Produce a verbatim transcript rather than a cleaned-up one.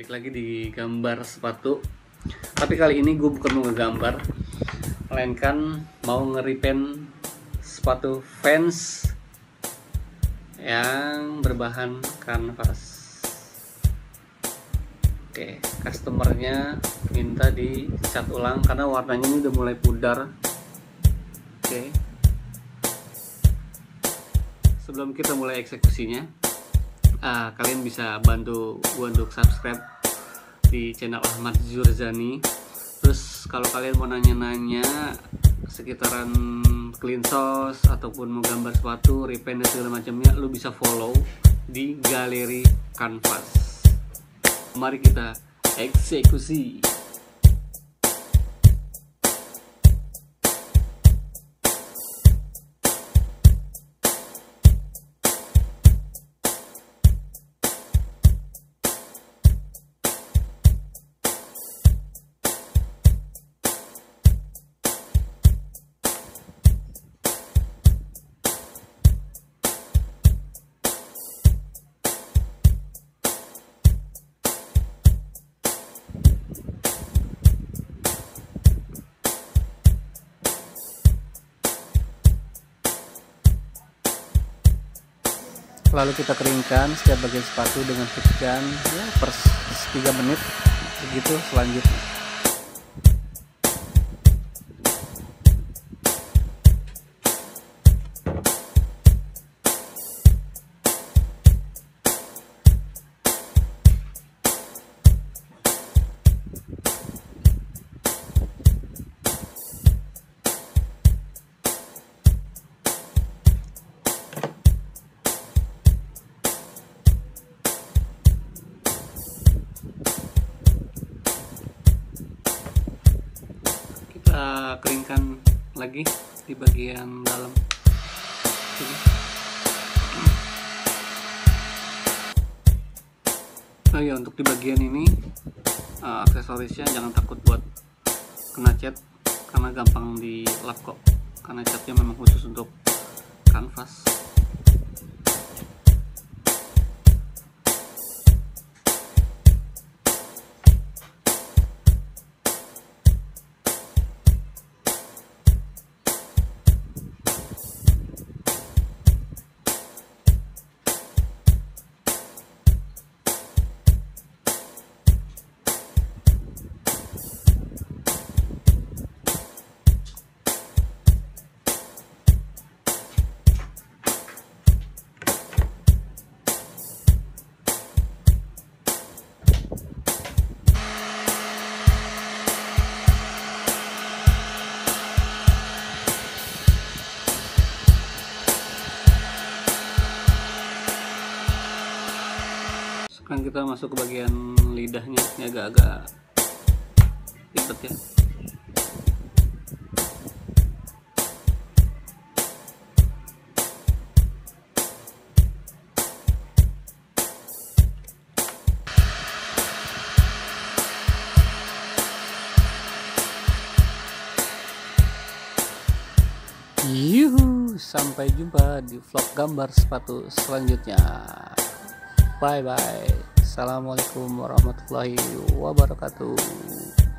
balik lagi di gambar sepatu. Tapi kali ini gue bukan mau ngegambar, melainkan mau nge-repaint sepatu Vans yang berbahan kanvas. Oke, customernya minta dicat ulang karena warnanya ini udah mulai pudar. Oke, sebelum kita mulai eksekusinya, uh, kalian bisa bantu gue untuk subscribe di channel Ahmad Zurzani. Terus kalau kalian mau nanya-nanya sekitaran clean sauce ataupun mau gambar sepatu, repaint dan segala macamnya, lu bisa follow di galeri kanvas. Mari kita eksekusi. Lalu kita keringkan setiap bagian sepatu dengan ketinggian ya per tiga menit begitu. Selanjutnya kita keringkan lagi di bagian dalam. Oh ya, untuk di bagian ini uh, aksesorisnya jangan takut buat kena cat karena gampang dilap kok, karena catnya memang khusus untuk kanvas. Sekarang kita masuk ke bagian lidahnya, ini agak-agak ribet ya. Yuhu, sampai jumpa di vlog gambar sepatu selanjutnya. Bye bye. Assalamualaikum warahmatullahi wabarakatuh.